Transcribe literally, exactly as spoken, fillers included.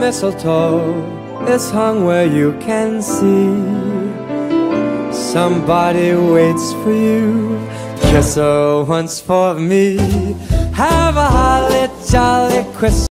mistletoe is hung where you can see. Somebody waits for you, kiss her once for me. Have a holly jolly Christmas.